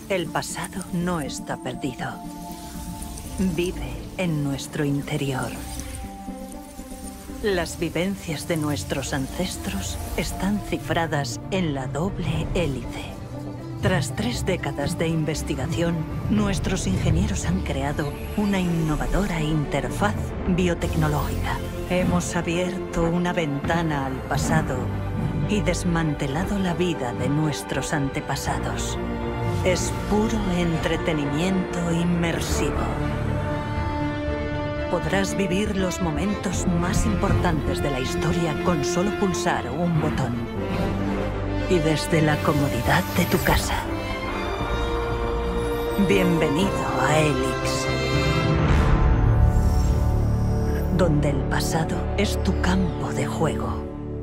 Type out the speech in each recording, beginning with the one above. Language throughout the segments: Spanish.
El pasado no está perdido. Vive en nuestro interior. Las vivencias de nuestros ancestros están cifradas en la doble hélice. Tras 3 décadas de investigación, nuestros ingenieros han creado una innovadora interfaz biotecnológica. Hemos abierto una ventana al pasado y desmantelado la vida de nuestros antepasados. Es puro entretenimiento inmersivo. Podrás vivir los momentos más importantes de la historia con solo pulsar un botón. Y desde la comodidad de tu casa. Bienvenido a Helix. Donde el pasado es tu campo de juego.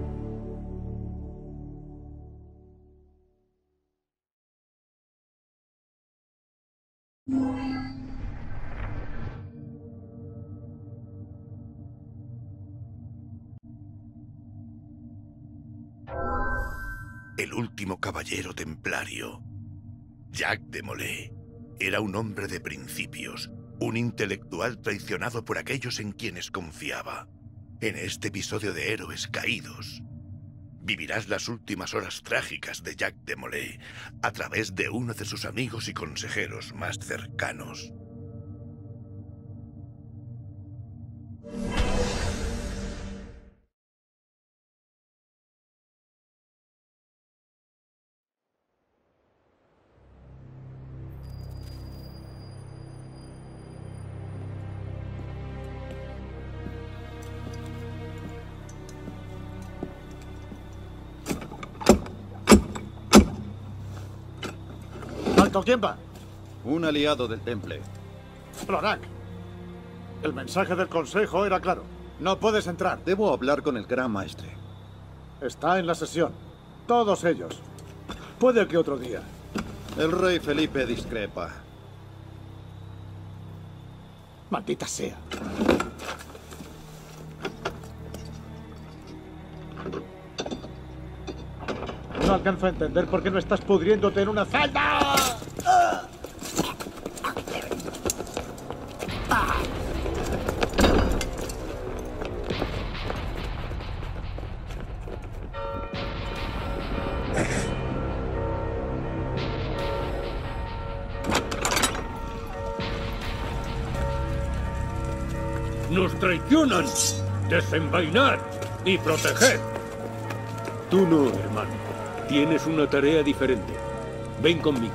El último caballero templario, Jacques de Molay, era un hombre de principios, un intelectual traicionado por aquellos en quienes confiaba. En este episodio de Héroes Caídos, vivirás las últimas horas trágicas de Jacques de Molay a través de uno de sus amigos y consejeros más cercanos. ¿Alto, quién va? Un aliado del Temple. Lorak. El mensaje del Consejo era claro. No puedes entrar. Debo hablar con el Gran Maestre. Está en la sesión. Todos ellos. Puede que otro día. El rey Felipe discrepa. Maldita sea. No alcanzo a entender por qué no estás pudriéndote en una celda. ¡Nos traicionan! ¡Desenvainad y proteged! Tú no, hermano. Tienes una tarea diferente. Ven conmigo.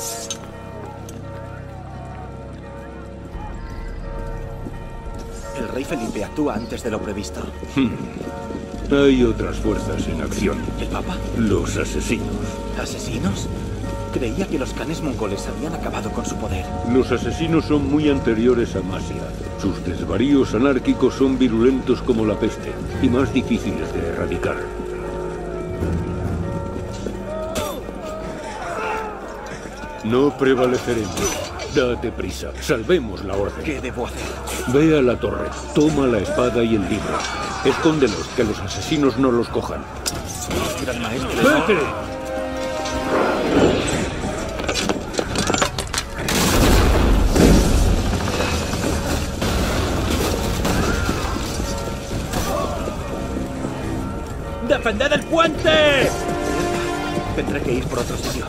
El rey Felipe actúa antes de lo previsto. Hay otras fuerzas en acción. ¿El Papa? Los asesinos. ¿Asesinos? Creía que los canes mongoles habían acabado con su poder. Los asesinos son muy anteriores a Masia. Sus desvaríos anárquicos son virulentos como la peste y más difíciles de erradicar. No prevaleceremos. Date prisa. Salvemos la orden. ¿Qué debo hacer? Ve a la torre. Toma la espada y el libro. Escóndelos, que los asesinos no los cojan. Gran maestre. ¡Vete! ¡Defended el puente! Tendré que ir por otro sitio.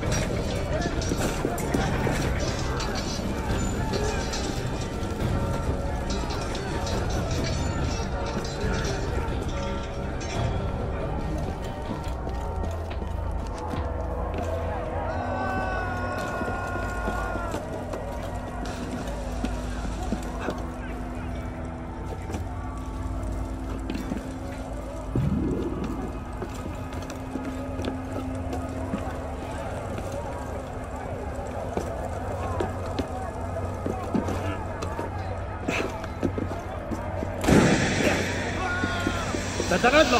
¡Detenedlo!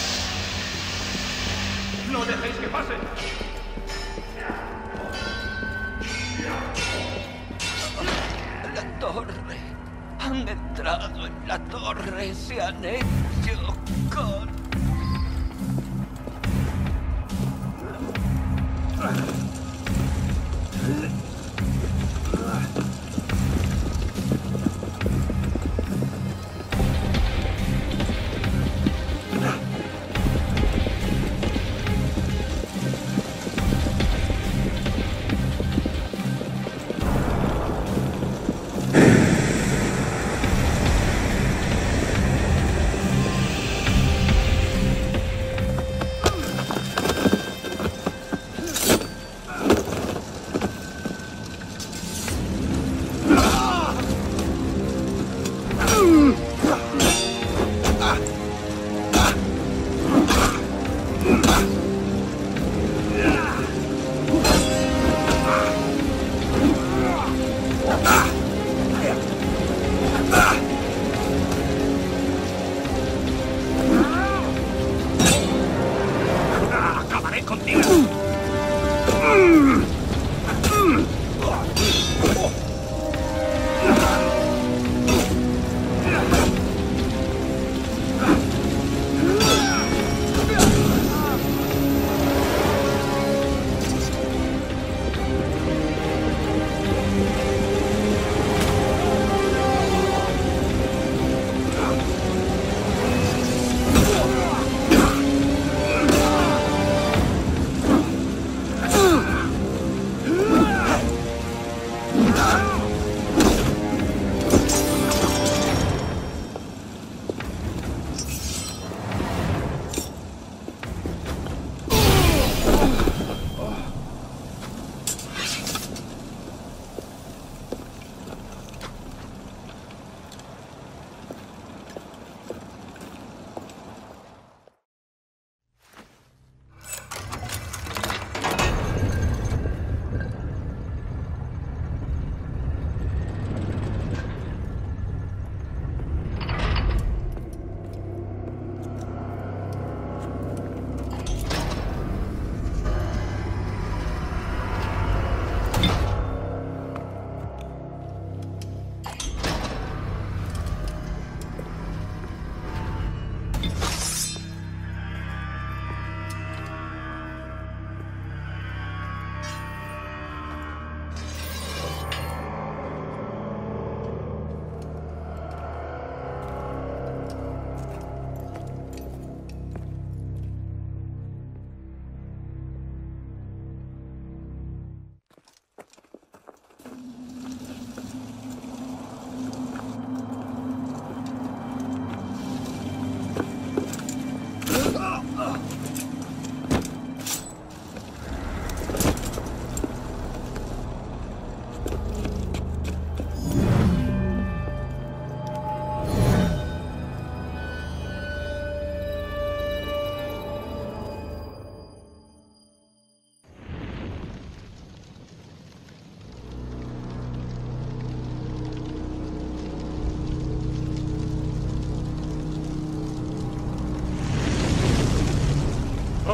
¡No dejéis que pase! La torre. Han entrado en la torre. Se han hecho con...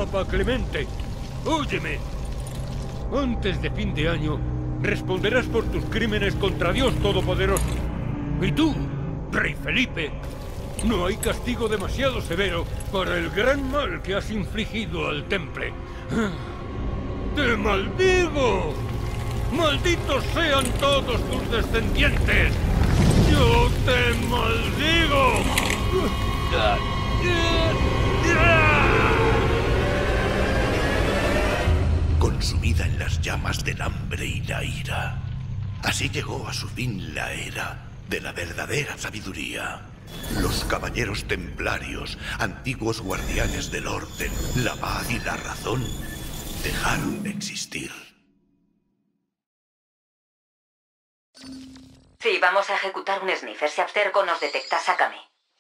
Papa Clemente, óyeme. Antes de fin de año, responderás por tus crímenes contra Dios Todopoderoso. Y tú, Rey Felipe, no hay castigo demasiado severo para el gran mal que has infligido al Temple. ¡Te maldigo! ¡Malditos sean todos tus descendientes! ¡Yo te maldigo! Consumida en las llamas del hambre y la ira, así llegó a su fin la era de la verdadera sabiduría. Los caballeros templarios, antiguos guardianes del orden, la paz y la razón, dejaron de existir. Si vamos a ejecutar un sniffer, si Abstergo nos detecta, sácame.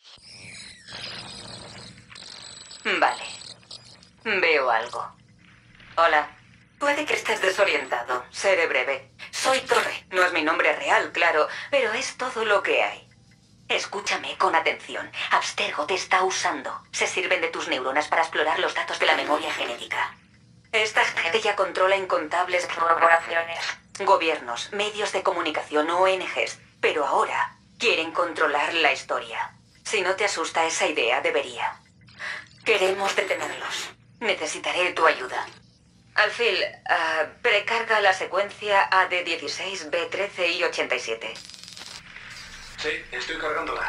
Vale. Veo algo. Hola. Puede que estés desorientado. Seré breve. Soy Torre. No es mi nombre real, claro, pero es todo lo que hay. Escúchame con atención. Abstergo te está usando. Se sirven de tus neuronas para explorar los datos de la memoria genética. Esta gente ya controla incontables corporaciones, gobiernos, medios de comunicación, ONGs, pero ahora quieren controlar la historia. Si no te asusta esa idea, debería. Queremos detenerlos. Necesitaré tu ayuda. Alfil, precarga la secuencia AD16, B13 y 87. Sí, estoy cargándola.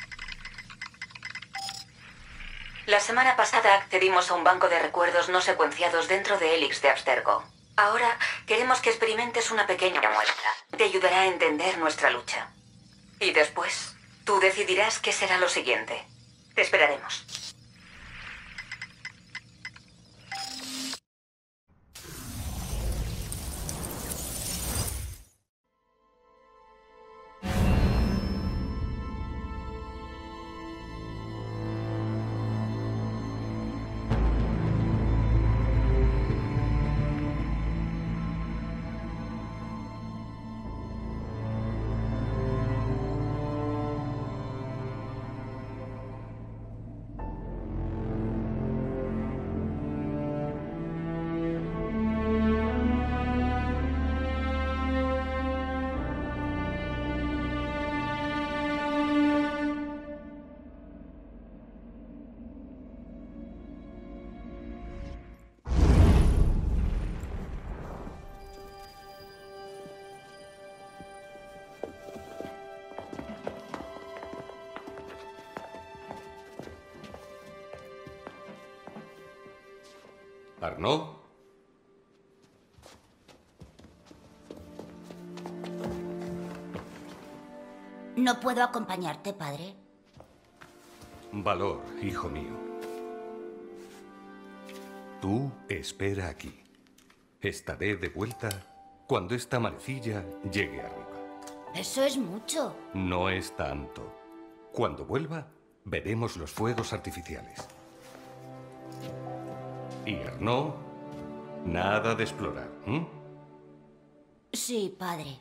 La semana pasada accedimos a un banco de recuerdos no secuenciados dentro de Helix de Abstergo. Ahora queremos que experimentes una pequeña muestra. Te ayudará a entender nuestra lucha. Y después, tú decidirás qué será lo siguiente. Te esperaremos. ¿Arnaud? No puedo acompañarte, padre. Valor, hijo mío. Tú espera aquí. Estaré de vuelta cuando esta manecilla llegue arriba. Eso es mucho. No es tanto. Cuando vuelva, veremos los fuegos artificiales. Y Arnaud, nada de explorar, ¿eh? Sí, padre.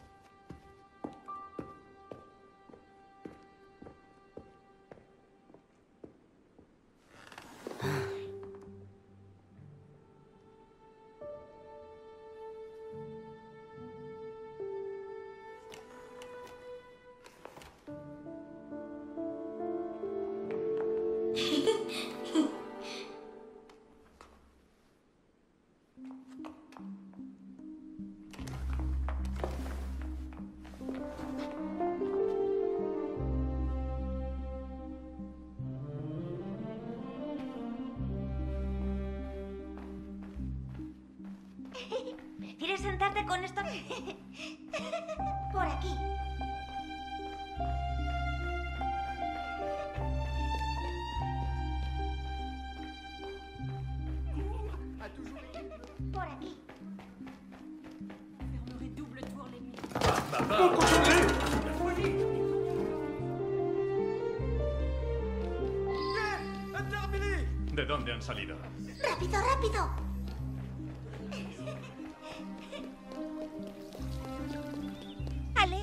¿Quieres sentarte con esto? Por aquí. Por aquí. ¿De dónde han salido? ¡Rápido, rápido! ¡Ale!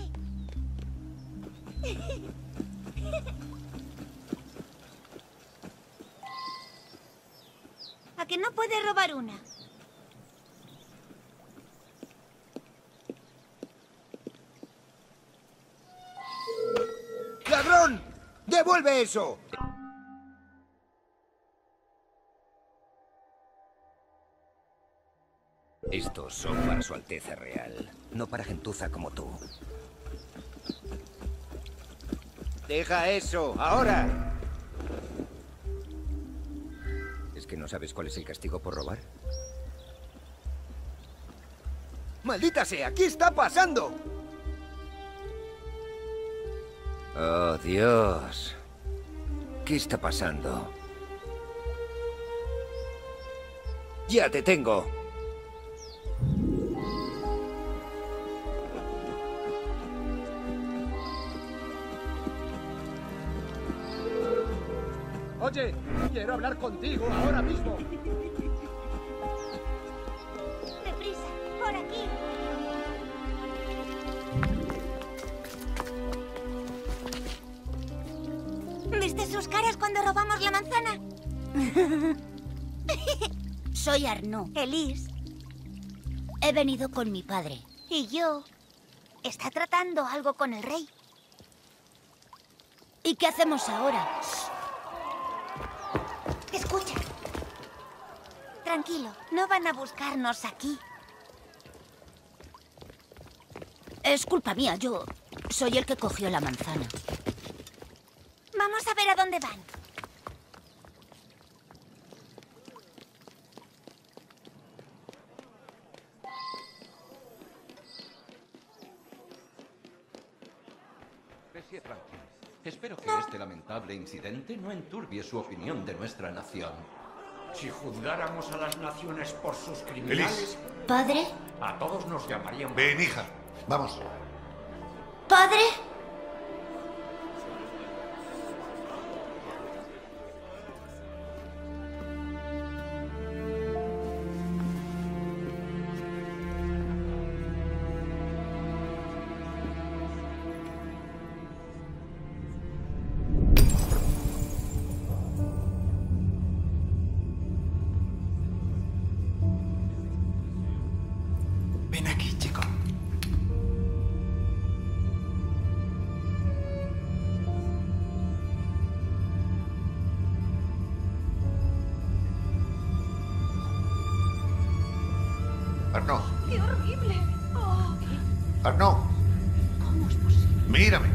¿A que no puede robar una. ¡Ladrón! ¡Devuelve eso! Estos son para su Alteza Real, no para gentuza como tú. ¡Deja eso! ¡Ahora! ¿Es que no sabes cuál es el castigo por robar? ¡Maldita sea! ¿Qué está pasando? ¡Oh, Dios! ¿Qué está pasando? ¡Ya te tengo! Oye, quiero hablar contigo ahora mismo. Deprisa, por aquí. ¿Viste sus caras cuando robamos la manzana? Soy Arnaud. Elise. He venido con mi padre. ¿Y yo? ¿Está tratando algo con el rey? ¿Y qué hacemos ahora? Escucha. Tranquilo, no van a buscarnos aquí. Es culpa mía, yo soy el que cogió la manzana. Vamos a ver a dónde van. Monsieur Franklin, espero que este lamentable incidente no enturbie su opinión de nuestra nación. Si juzgáramos a las naciones por sus criminales... Elise. ¿Padre? A todos nos llamarían... Ven, hija. Vamos. ¿Padre? Ven aquí, chico. Arnaud. ¡Qué horrible! Oh. Arnaud. ¿Cómo es posible? Mírame.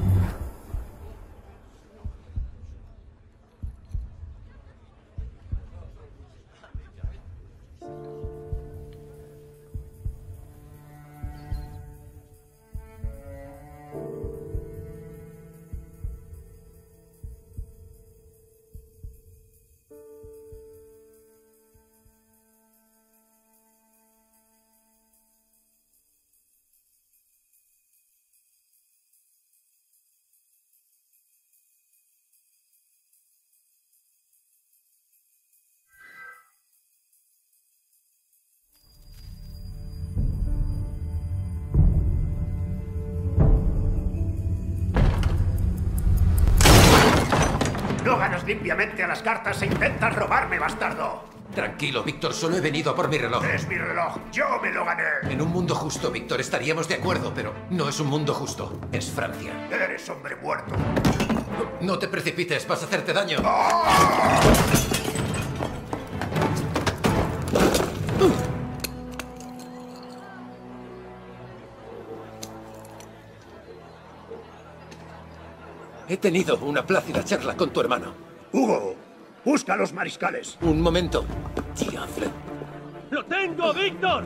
No ganas limpiamente a las cartas e intentas robarme, bastardo. Tranquilo, Víctor, solo he venido por mi reloj. Es mi reloj, yo me lo gané. En un mundo justo, Víctor, estaríamos de acuerdo, pero no es un mundo justo. Es Francia. Eres hombre muerto. No te precipites, vas a hacerte daño. He tenido una plácida charla con tu hermano. Hugo, busca a los mariscales. Un momento. Diable. ¡Lo tengo, Víctor!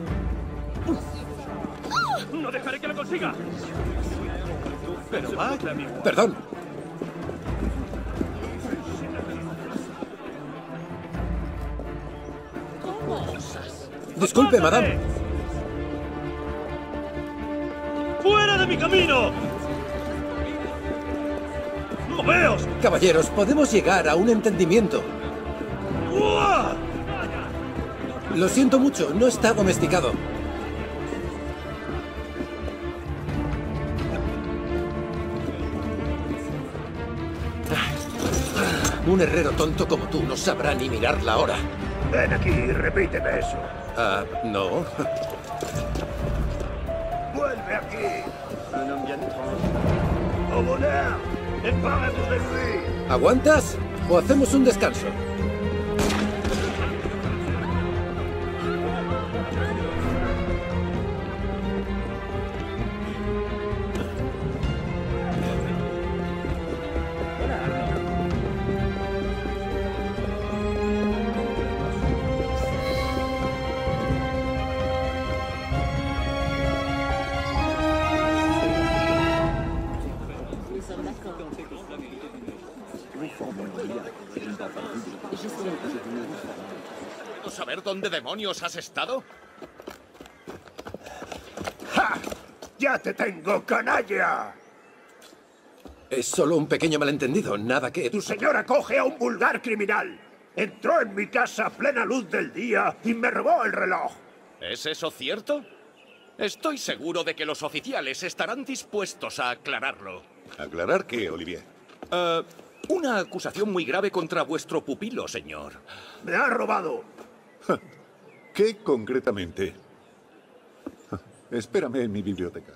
¡No dejaré que lo consiga! Pero va. Perdón. ¿Cómo osas? Disculpe, madame. ¡Fuera de mi camino! ¡Moveos! Caballeros, podemos llegar a un entendimiento. ¡Uah! Lo siento mucho, no está domesticado. Un herrero tonto como tú no sabrá ni mirar la hora. Ven aquí y repíteme eso. No. ¡Vuelve aquí! ¡Oboner! ¡Emparez-vous de lui! ¿Aguantas? ¿O hacemos un descanso? ¿Puedo saber dónde demonios has estado? ¡Ja! ¡Ya te tengo, canalla! Es solo un pequeño malentendido, nada que... Tu señora coge a un vulgar criminal. Entró en mi casa a plena luz del día y me robó el reloj. ¿Es eso cierto? Estoy seguro de que los oficiales estarán dispuestos a aclararlo. ¿Aclarar qué, Olivier? Una acusación muy grave contra vuestro pupilo, señor. ¡Me ha robado! ¿Qué concretamente? Espérame en mi biblioteca.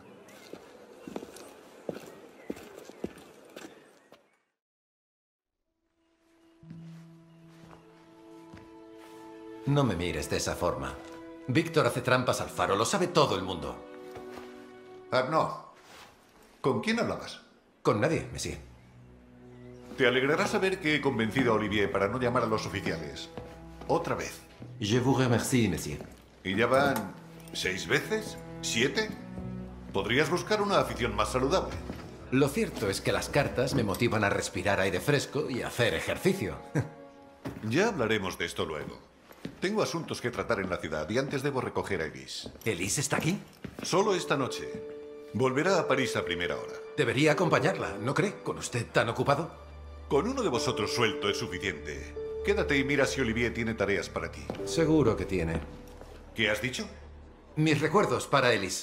No me mires de esa forma. Víctor hace trampas al faro, lo sabe todo el mundo. Arnaud, ¿con quién hablabas? Con nadie, Monsieur. Te alegrará saber que he convencido a Olivier para no llamar a los oficiales. Otra vez. Je vous remercie, Monsieur. ¿Y ya van 6 veces? ¿7? Podrías buscar una afición más saludable. Lo cierto es que las cartas me motivan a respirar aire fresco y a hacer ejercicio. Ya hablaremos de esto luego. Tengo asuntos que tratar en la ciudad y antes debo recoger a Elise. ¿Elise está aquí? Solo esta noche. Volverá a París a primera hora. Debería acompañarla, ¿no cree? ¿Con usted tan ocupado? Con uno de vosotros suelto es suficiente. Quédate y mira si Olivier tiene tareas para ti. Seguro que tiene. ¿Qué has dicho? Mis recuerdos para Elise.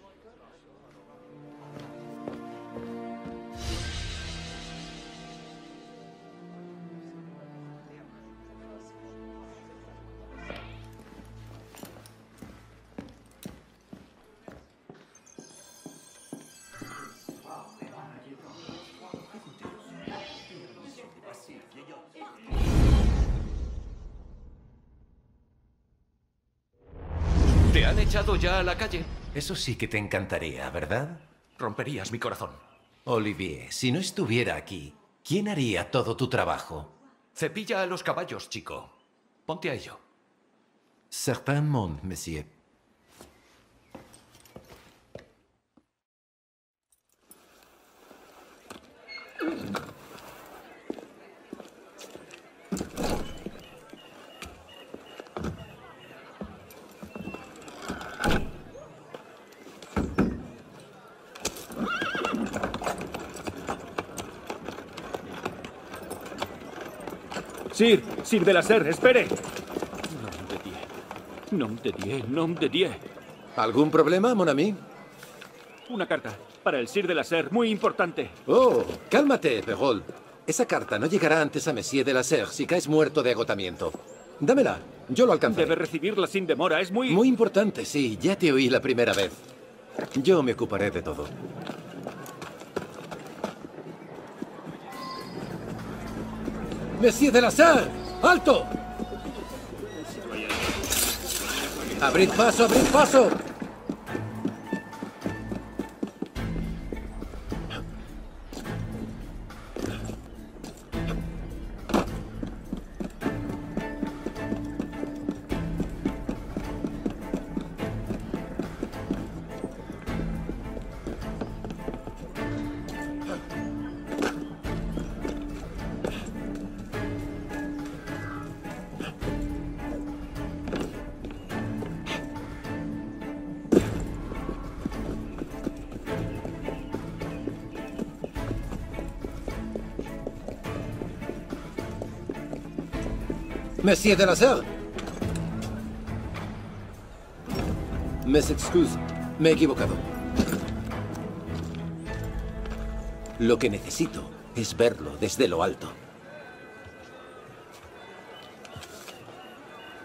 ¿Te han echado ya a la calle? Eso sí que te encantaría, ¿verdad? Romperías mi corazón. Olivier, si no estuviera aquí, ¿quién haría todo tu trabajo? Cepilla a los caballos, chico. Ponte a ello. Certainement, monsieur. Sir de la Ser, espere. Nom de Dieu. ¿Algún problema, mon ami? Una carta para el Sir de la Ser, muy importante. Oh, cálmate, Perrault. Esa carta no llegará antes a Monsieur de la Ser si caes muerto de agotamiento. Dámela, yo lo alcanzaré. Debe recibirla sin demora, es muy... Muy importante, sí, ya te oí la primera vez. Yo me ocuparé de todo. ¡Monsieur de la Ser! ¡Alto! ¡Abrid paso, abrid paso! Monsieur de la Ser. Mes excuses, me he equivocado. Lo que necesito es verlo desde lo alto.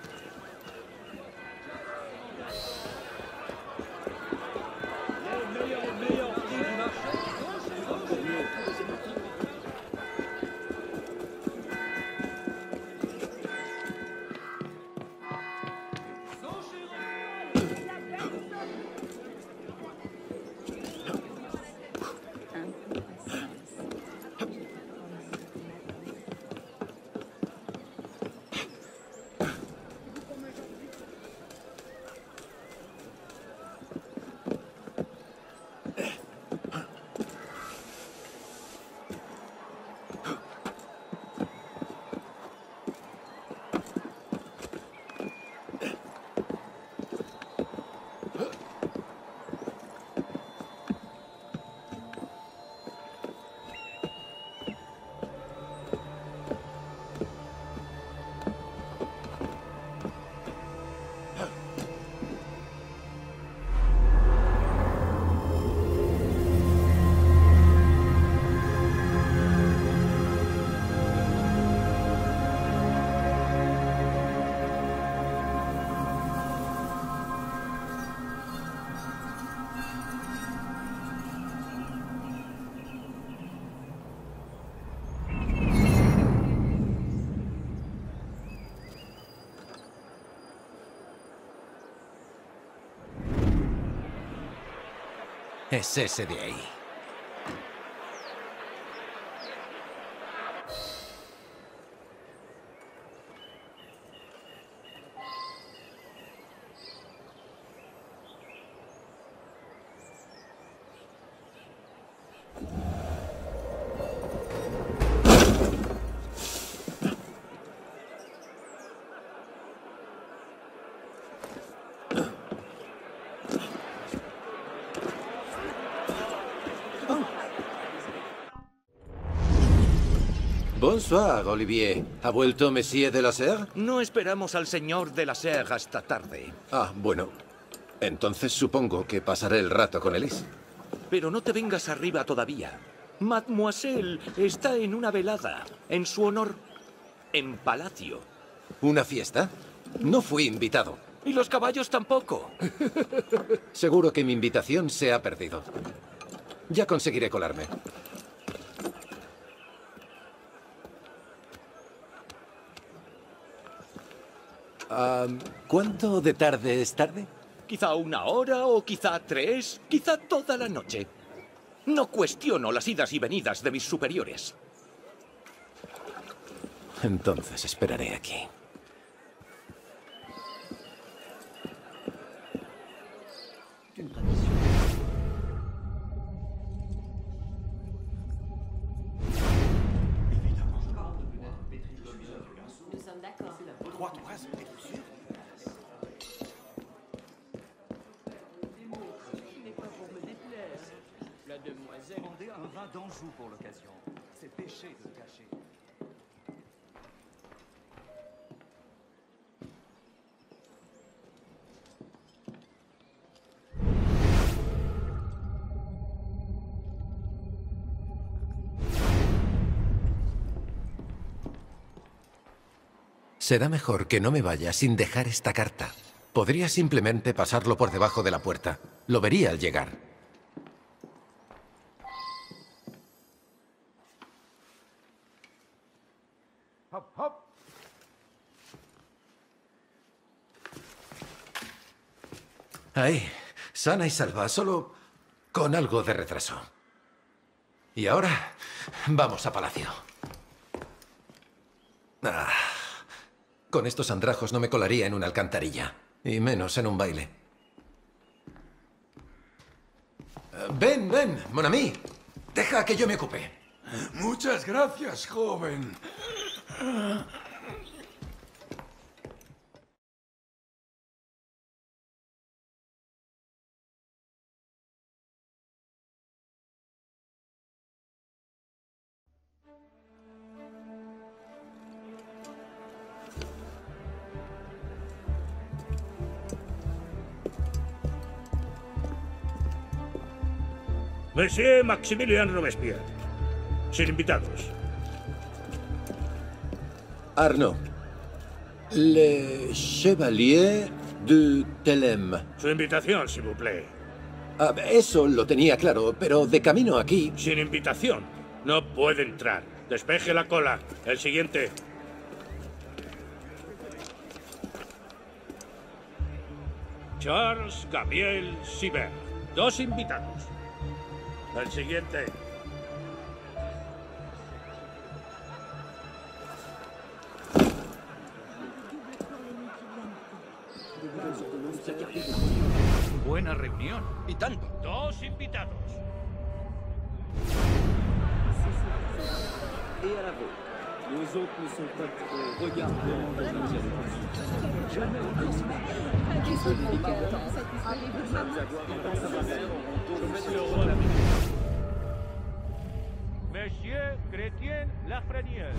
Es ese de ahí. Bonsoir, Olivier. ¿Ha vuelto Monsieur de la Serre? No esperamos al señor de la Serre hasta tarde. Ah, bueno. Entonces supongo que pasaré el rato con Elise. Pero no te vengas arriba todavía. Mademoiselle está en una velada, en su honor, en Palacio. ¿Una fiesta? No fui invitado. Y los caballos tampoco. Seguro que mi invitación se ha perdido. Ya conseguiré colarme. ¿Cuánto de tarde es tarde? Quizá 1 hora o quizá 3, quizá toda la noche. No cuestiono las idas y venidas de mis superiores. Entonces esperaré aquí. Demandez un vin d'Anjou pour l'occasion. C'est péché de cacher. Será mejor que no me vaya sin dejar esta carta. Podría simplemente pasarlo por debajo de la puerta. Lo vería al llegar. Ahí, sana y salva, solo con algo de retraso. Y ahora, vamos a Palacio. Con estos andrajos no me colaría en una alcantarilla, y menos en un baile. Ven, ven, mon ami. Deja que yo me ocupe. Muchas gracias, joven. Monsieur Maximilien Robespierre. Sin invitados. Arnaud. Le Chevalier de Thelem. Su invitación, s'il vous plaît. Eso lo tenía claro, pero de camino aquí... Sin invitación. No puede entrar. Despeje la cola. El siguiente. Charles Gabriel Sibert. 2 invitados. El siguiente. Buena reunión. Y tanto. 2 invitados. Monsieur Chrétien Lafrenière.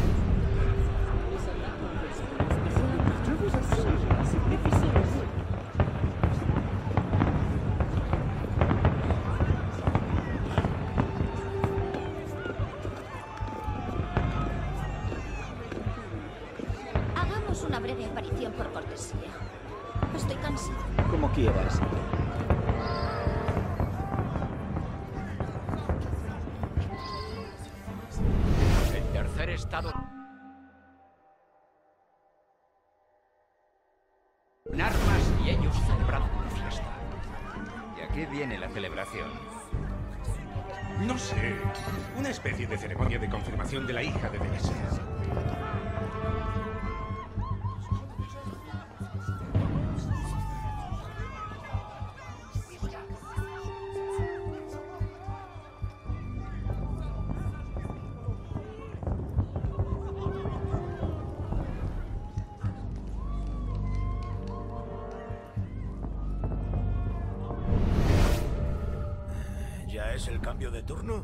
Je vous assure, c'est difficile. Hagamos una breve aparición por cortesía. Estoy cansada. Como quieras. El tercer estado... En armas y ellos celebrando una fiesta. Y ¿A qué viene la celebración? No sé. Una especie de ceremonia de confirmación de la hija de Teresa. ¿Ya es el cambio de turno?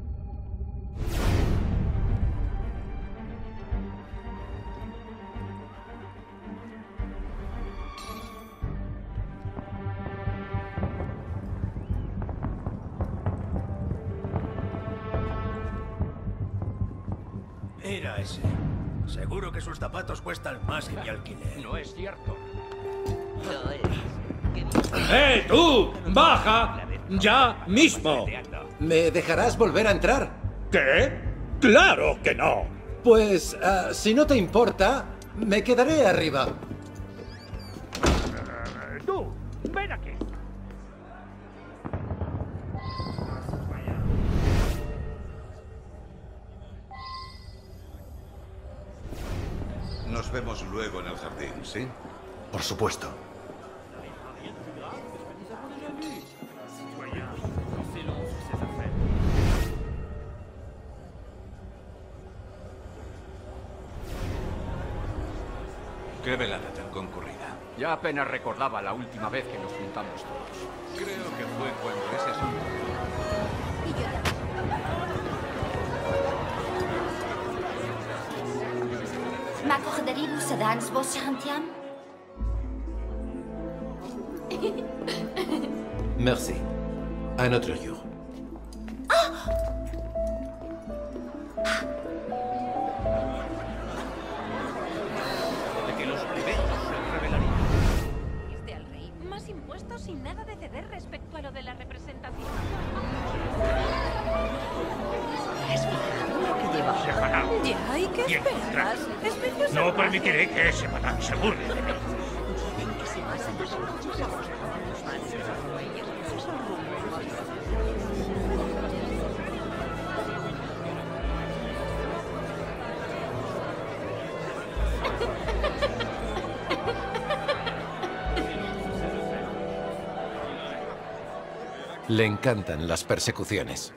Era ese. Seguro que sus zapatos cuestan más que mi alquiler. No es cierto. ¡Tú! ¡Baja! ¡Ya mismo! ¿Me dejarás volver a entrar? ¿Qué? ¡Claro que no! Pues, si no te importa, me quedaré arriba. ¡Tú! ¡Ven aquí! Nos vemos luego en el jardín, ¿sí? Por supuesto. Qué velada tan concurrida. Ya apenas recordaba la última vez que nos juntamos todos. Creo que fue cuando ese asunto. M'accorderiez-vous dans vos chantiers? Merci. Un autre jour. De que los plebeyos se rebelarían. Este al rey. Más impuestos y nada de ceder respecto a lo de la representación. Ya, ¿y qué Bien, esperas? Es precioso. No permitiré que ese patán se burle de mí. Le encantan las persecuciones.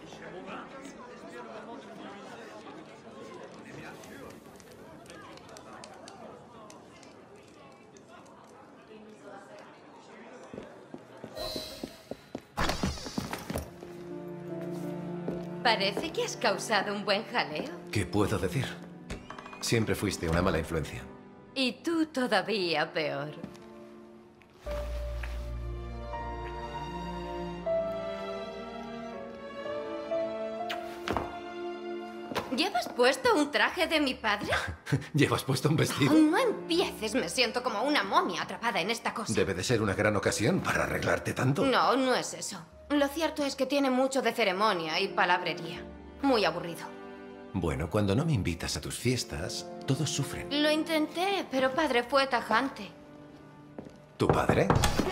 Parece que has causado un buen jaleo. ¿Qué puedo decir? Siempre fuiste una mala influencia. Y tú todavía peor. ¿Llevas puesto un traje de mi padre? ¿Llevas puesto un vestido? No empieces, me siento como una momia atrapada en esta cosa. Debe de ser una gran ocasión para arreglarte tanto. No, no es eso. Lo cierto es que tiene mucho de ceremonia y palabrería. Muy aburrido. Bueno, cuando no me invitas a tus fiestas, todos sufren. Lo intenté, pero padre fue tajante. ¿Tu padre?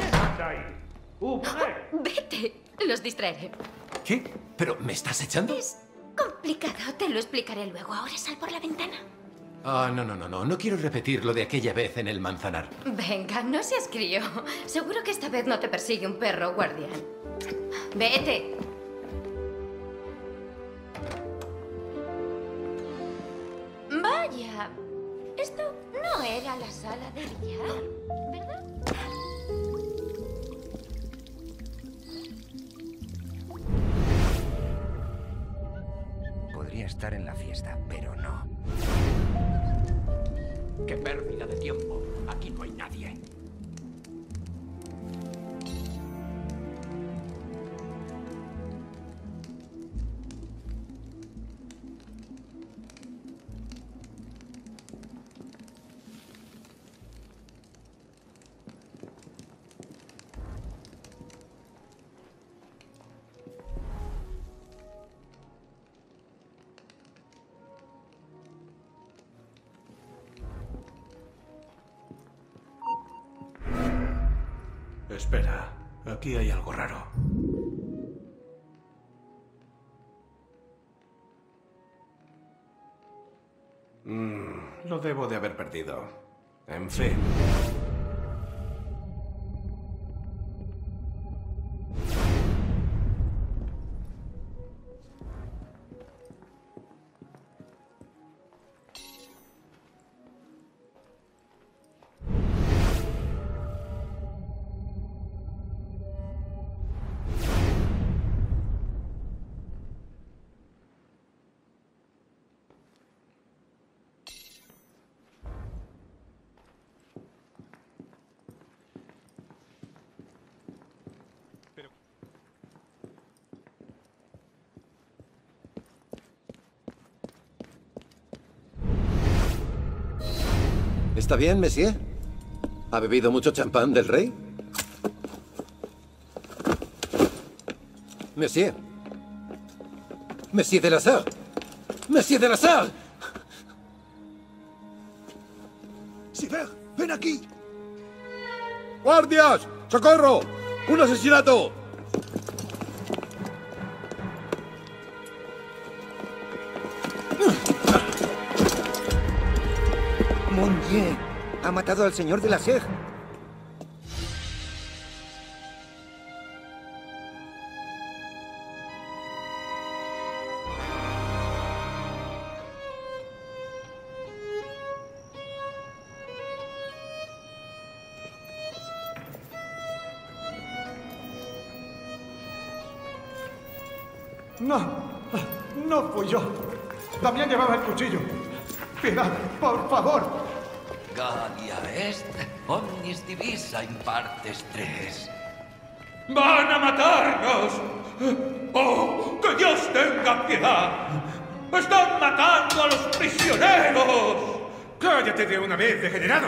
Vete, los distraeré. ¿Qué? ¿Pero me estás echando? Es complicado, te lo explicaré luego. Ahora sal por la ventana. Ah, no. No quiero repetir lo de aquella vez en el manzanar. Venga, no seas crío. Seguro que esta vez no te persigue un perro guardián. Vete. Vaya, esto no era la sala de billar, ¿verdad? Podría estar en la fiesta, pero no. ¡Qué pérdida de tiempo! Aquí no hay nadie. Espera. Aquí hay algo raro. Lo debo de haber perdido. En fin. ¿Está bien, monsieur? ¿Ha bebido mucho champán del rey? Monsieur. Monsieur de la Salle. Monsieur de la Salle. Sivert, ven aquí. ¡Guardias! ¡Socorro! ¡Un asesinato! Mon Dieu, ha matado al señor de la Serre. No, no fui yo. Damián llevaba el cuchillo. Piedad, por favor. Gallia est, omnis divisa in partes tres. ¡Van a matarnos! ¡Oh, que Dios tenga piedad! ¡Están matando a los prisioneros! ¡Cállate de una vez, degenerado!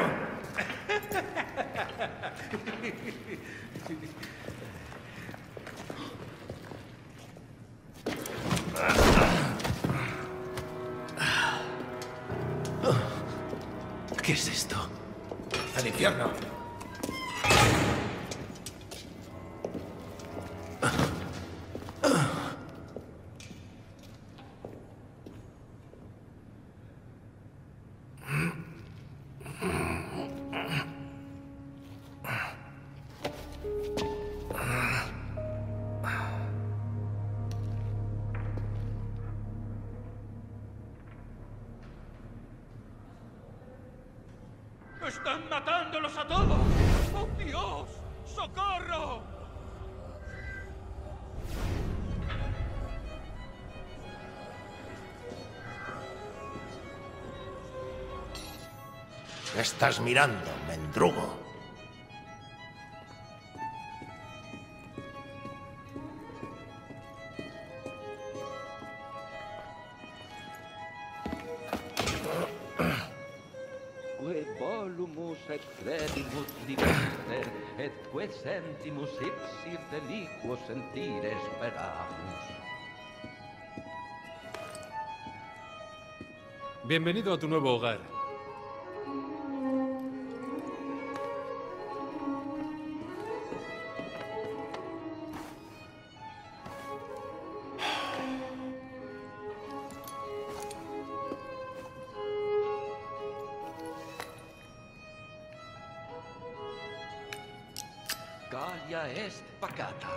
¿Qué es esto? ¡Al infierno! ¡Están matándolos a todos! ¡Oh, Dios! ¡Socorro! ¿Qué estás mirando, mendrugo? Que volumus et credimus diverser, et que sentimus ipsi deliquo sentire esperamus. Bienvenido a tu nuevo hogar. Gallia est pacata.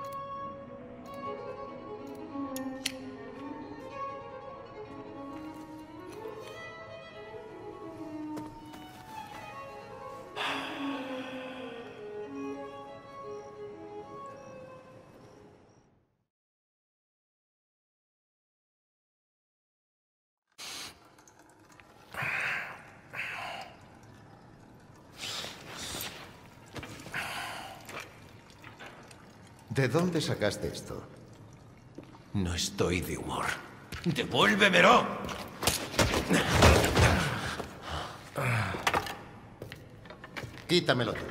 ¿De dónde sacaste esto? No estoy de humor. ¡Devuélvemelo! Quítamelo tú.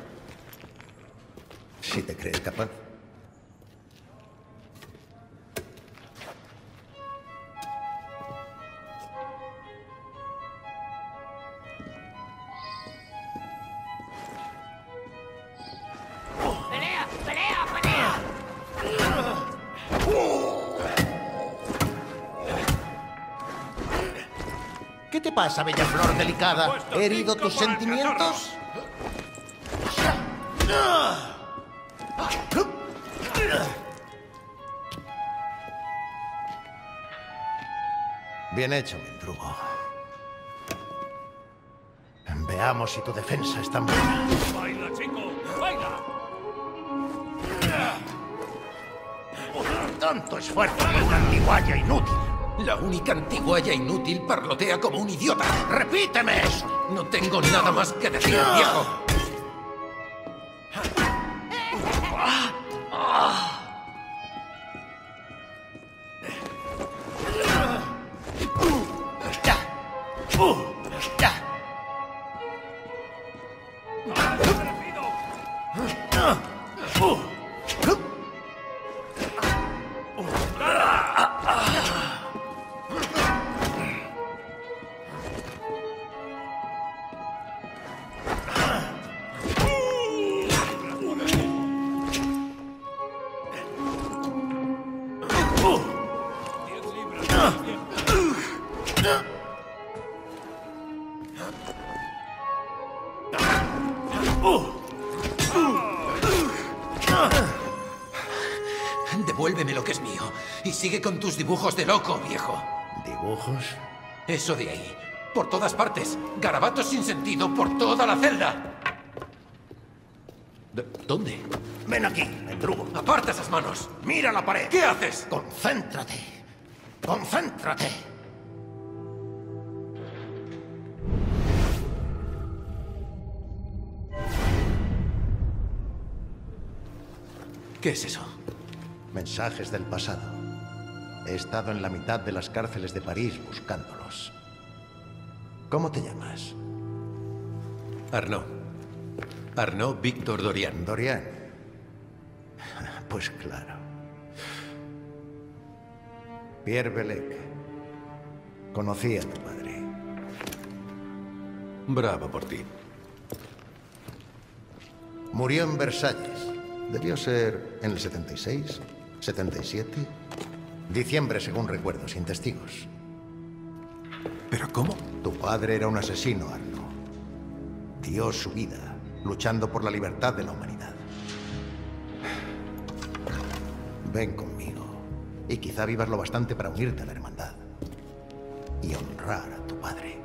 Si te crees capaz. ¡Pelea! ¡Pelea! pasa, bella flor delicada? ¿He herido tus sentimientos? Bien hecho, Mendrugo. Veamos si tu defensa es tan buena. ¡Baila, chico! ¡Baila! Tanto esfuerzo por una antiguaya inútil. La única antiguaya inútil parlotea como un idiota. ¡Repíteme eso! No tengo nada más que decir, viejo. Devuélveme lo que es mío y sigue con tus dibujos de loco, viejo. ¿Dibujos? Eso de ahí. Por todas partes. Garabatos sin sentido por toda la celda. ¿Dónde? Ven aquí, Mendrugo. Aparta esas manos. Mira la pared. ¿Qué haces? Concéntrate. Concéntrate. ¿Qué es eso? Mensajes del pasado. He estado en la mitad de las cárceles de París buscándolos. ¿Cómo te llamas? Arnaud. Arnaud Victor Dorian. Dorian. Pues claro. Pierre Belec. Conocí a tu padre. Bravo por ti. Murió en Versalles. Debió ser en el 76, 77. Diciembre, según recuerdo, sin testigos. ¿Pero cómo? Tu padre era un asesino, Arnaud. Dio su vida luchando por la libertad de la humanidad. Ven conmigo. Y quizá vivas lo bastante para unirte a la hermandad. Y honrar a tu padre.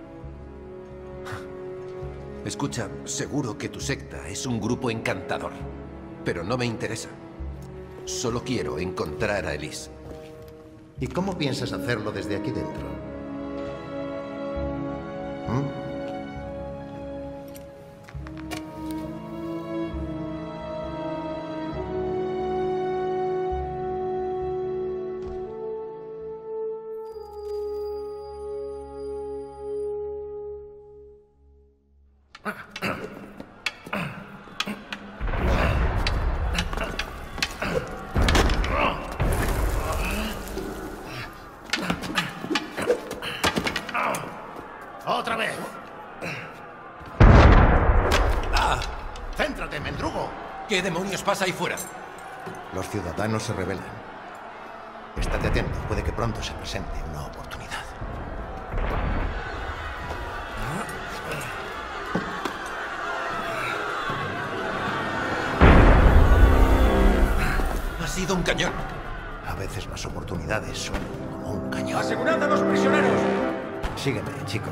Escucha, seguro que tu secta es un grupo encantador. Pero no me interesa. Solo quiero encontrar a Elise. ¿Y cómo piensas hacerlo desde aquí dentro? ¿Mm? ¡Otra vez! ¡Céntrate, Mendrugo! ¿Qué demonios pasa ahí fuera? Los ciudadanos se rebelan. Estate atento, puede que pronto se presente una oportunidad. Ha sido un cañón. A veces las oportunidades son como un cañón. ¡Asegurad a los prisioneros! Sígueme, chico.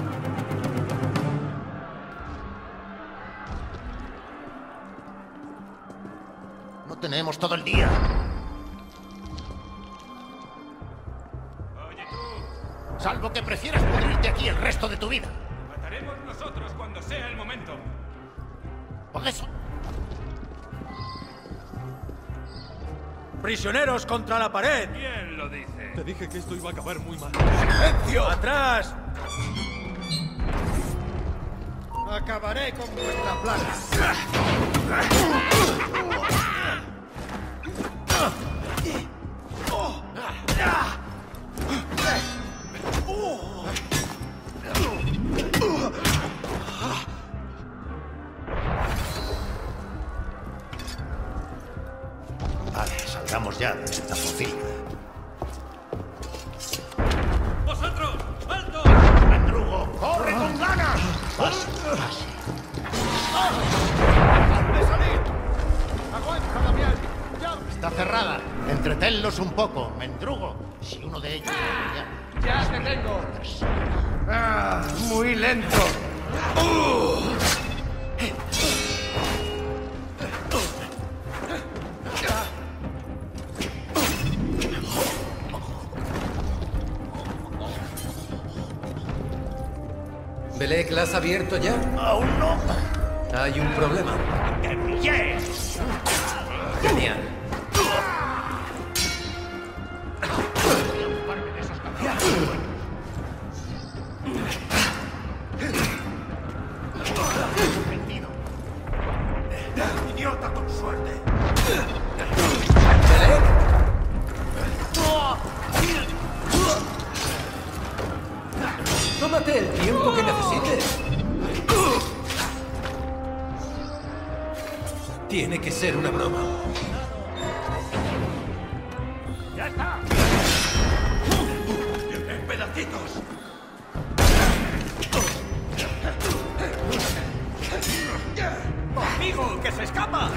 No tenemos todo el día. Oye, tú. Salvo que prefieras pudrirte aquí el resto de tu vida. Mataremos nosotros cuando sea el momento. Por eso. ¡Prisioneros contra la pared! ¿Quién lo dice? Te dije que esto iba a acabar muy mal. ¡Silencio! ¡Atrás! Acabaré con vuestra plaga. Vale, salgamos ya de esta focilga. ¡Vosotros! ¡Alto! ¡Mendrugo! Pase, pase. ¡Hazme salir! ¡Aguanta, Damián! ¡Ya! Está cerrada. Entretenlos un poco, Mendrugo. Si uno de ellos... ¡Ya te tengo! ¡Ah! Muy lento. ¿Belek, la has abierto ya? Aún no. Hay un problema. ¡Que brille! Genial. ¡Idiota con suerte! ¿Belek? Tómate el tiempo que necesites. Tiene que ser una broma. ¡Ya está! ¡En pedacitos! ¡Amigo, que se escapa!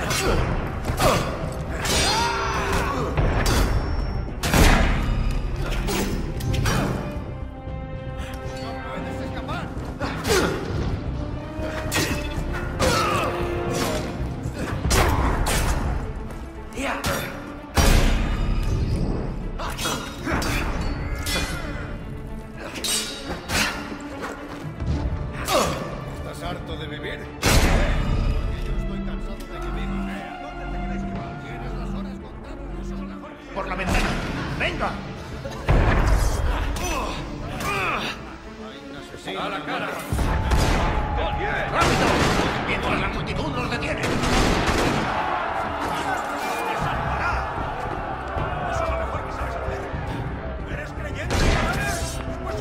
¿Estás harto de vivir? Yo estoy cansado de que vivas. ¿Dónde te crees que vas? ¿Tienes las horas contadas? Eso es mejor. ¡Por la ventana! ¡Venga! Hay un asesino. ¡A la cara! ¡Rápido! Mientras la multitud nos detiene. ¡Te salvará! Eso es lo mejor que sabes hacer. ¿Eres creyente? Pues...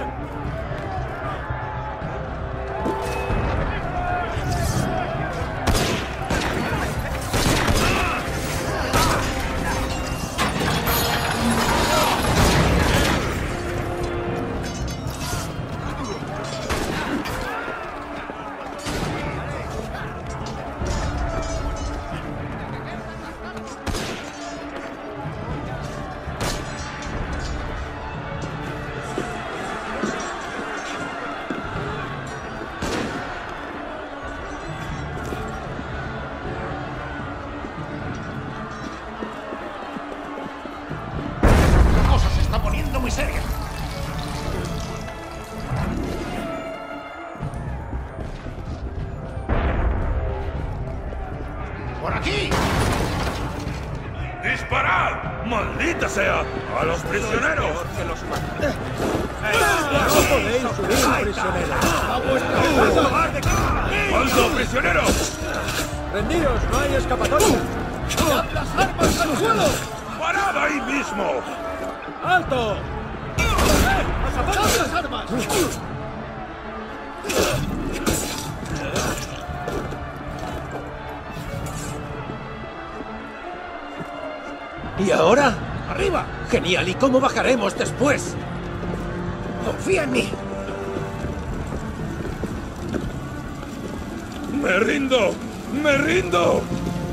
La cosa se está poniendo muy seria. ¡Por aquí! ¡Disparad! ¡Maldita sea! ¡A los prisioneros! ¡No podéis subir un prisionero! ¡A vuestra casa! ¡Alto, prisioneros! ¡Rendiros! ¡No hay escapatoria! ¡Echad las armas al suelo! ¡Parad ahí mismo! ¡Alto! ¡Echad las armas! ¿Y ahora? ¡Arriba! Genial. ¿Y cómo bajaremos después? ¡Confía en mí! ¡Me rindo! ¡Me rindo!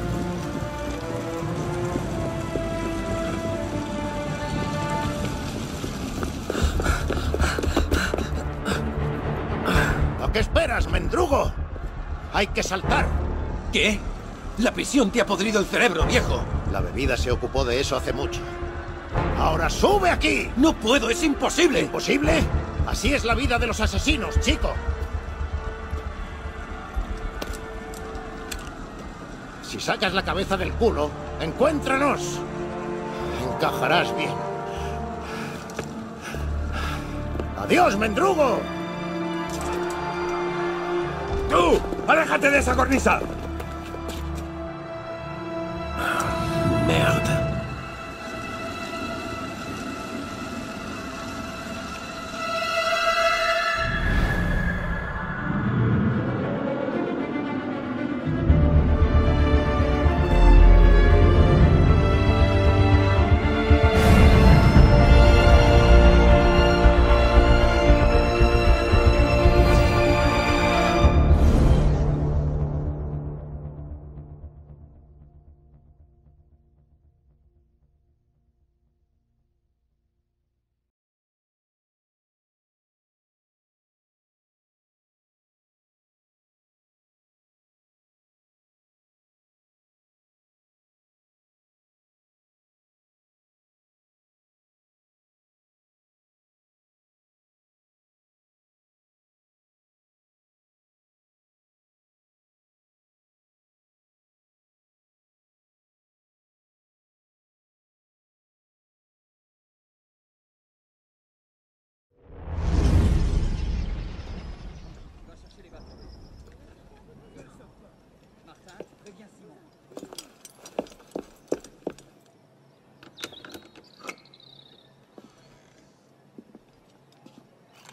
¿A qué esperas, Mendrugo? Hay que saltar. ¿Qué? La prisión te ha podrido el cerebro, viejo. La bebida se ocupó de eso hace mucho. ¡Ahora sube aquí! No puedo, es imposible. ¿Imposible? Así es la vida de los asesinos, chico. Si sacas la cabeza del culo, encuéntranos. Encajarás bien. ¡Adiós, Mendrugo! ¡Tú! ¡Aléjate de esa cornisa! Merda.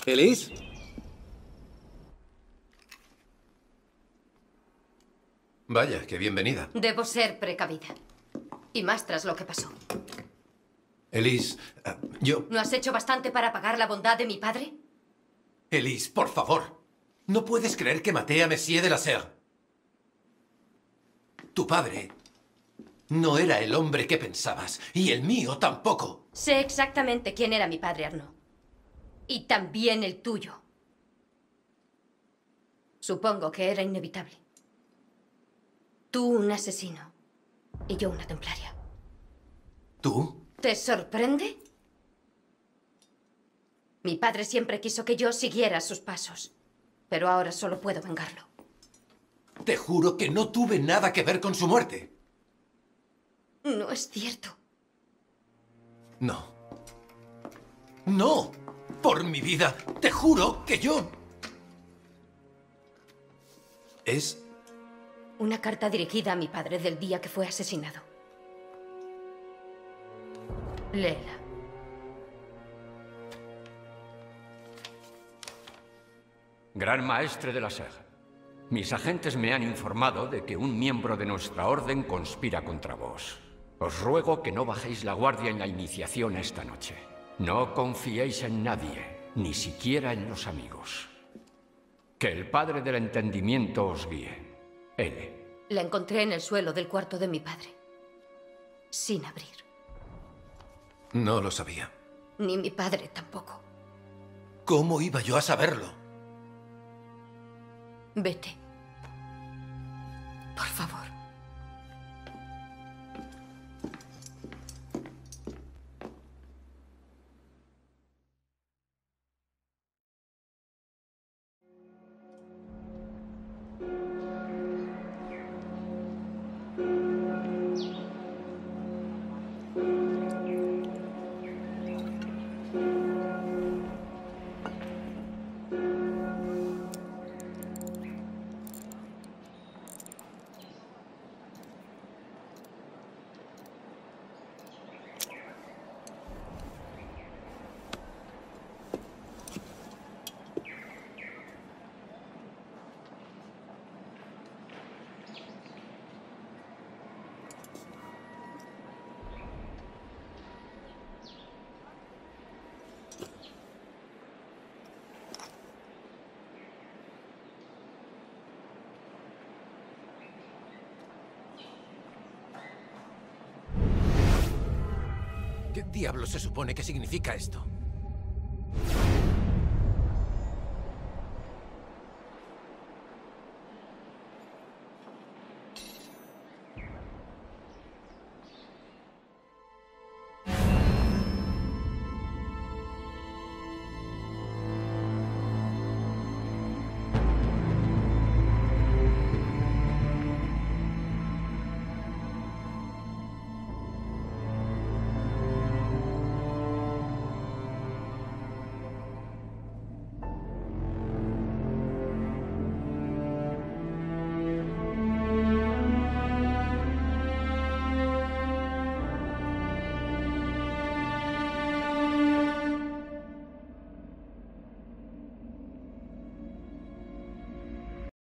¿Elise? Vaya, qué bienvenida. Debo ser precavida. Y más tras lo que pasó. Elise, yo... ¿No has hecho bastante para pagar la bondad de mi padre? Elise, por favor. No puedes creer que maté a Monsieur de la Serre. Tu padre no era el hombre que pensabas, y el mío tampoco. Sé exactamente quién era mi padre, Arnaud. Y también el tuyo. Supongo que era inevitable. Tú un asesino y yo una templaria. ¿Tú? ¿Te sorprende? Mi padre siempre quiso que yo siguiera sus pasos, pero ahora solo puedo vengarlo. Te juro que no tuve nada que ver con su muerte. No es cierto. No. ¡No! Por mi vida, te juro que yo... Es... Una carta dirigida a mi padre del día que fue asesinado. Léela. Gran maestre de la Serre, mis agentes me han informado de que un miembro de nuestra orden conspira contra vos. Os ruego que no bajéis la guardia en la iniciación esta noche. No confiéis en nadie, ni siquiera en los amigos. Que el Padre del Entendimiento os guíe. Él. La encontré en el suelo del cuarto de mi padre. Sin abrir. No lo sabía. Ni mi padre tampoco. ¿Cómo iba yo a saberlo? Vete. Por favor. ¿Qué diablo se supone que significa esto?